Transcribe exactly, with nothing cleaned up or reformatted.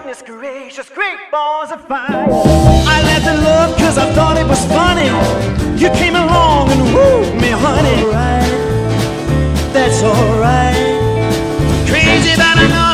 goodness gracious, great balls of fire. I laughed at love cause I thought it was funny. You came along and wooed me, honey. Alright, that's alright. Crazy that I know